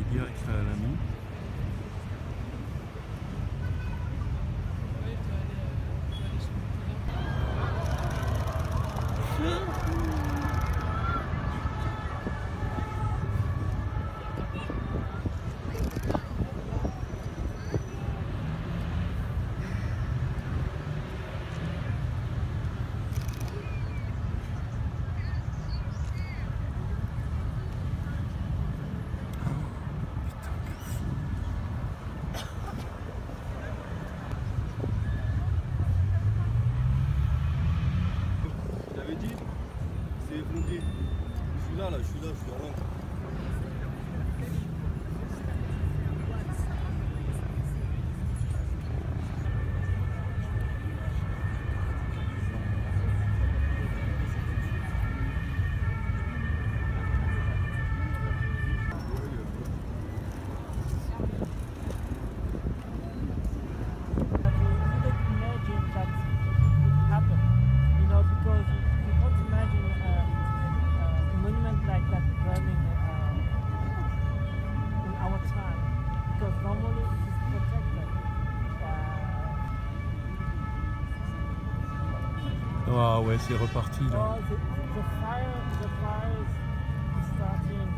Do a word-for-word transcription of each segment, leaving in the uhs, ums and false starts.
direct à l'amont. Je suis là, là, je suis là, je suis à l'entrée. Ah ouais, c'est reparti là. Oh, the, the fire, the fire is starting.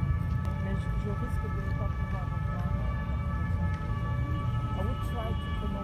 Mais je, je risque de ne pas pouvoir reprendre. I would try to